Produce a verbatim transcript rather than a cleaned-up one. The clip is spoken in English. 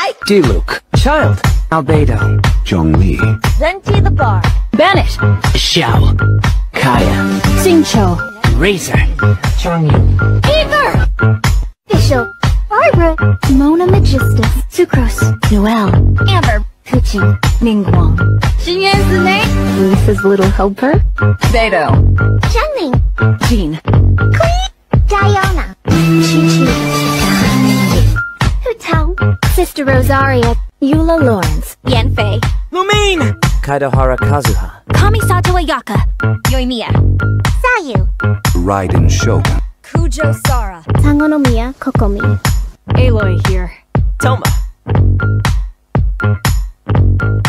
Diluc. Child. Albedo. Zhongli. Venti the bar. Bennett. Xiao. Kaya. Xingqiu. Razor. Changyu. Ether! Bishop. Barbara. Mona Magistus. Sucrose. Noelle. Amber. Kuqing. Ningguang. Xinyan Zunei. Lisa's little helper. Beidou. Zhengling. Jean. Kui. Diana. Chi-Chi. Hu Tao. Sister Rosaria. Eula Lawrence. Yanfei. Lumine. Kaidahara Kazuha. Kamisato Ayaka. Yoimiya. Sayu. Raiden Shogun. Kujo Sara. Tangonomiya Kokomi. Aloy here. Toma.